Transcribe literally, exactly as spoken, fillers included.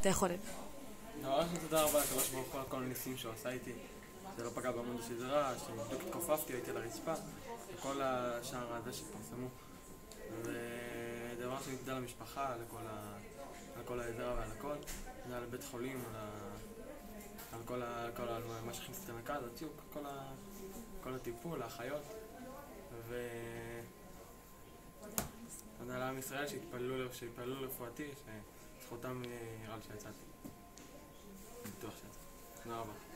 אתה יכול. דבר ראשון, תודה רבה לקדוש ברוך הוא על כל הניסים שהוא עשה איתי. זה לא פגע בעמוד השדרה, שבדיוק התכופפתי, הייתי על הרצפה, וכל השער הזה שפרסמו. ודבר ראשון, תודה למשפחה, לכל ה... על כל העזרה ועל הכל. זה על בית חולים, על, ה... על כל, ה... כל ה... מה שהכניס את המרכז, הטיוק, כל, ה... כל הטיפול, האחיות. ו... תודה לעם ישראל שהתפללו, שהתפללו לרפואתי, שזכותם נראה לי שיצאתי. בטוח שיצאתי. תודה רבה.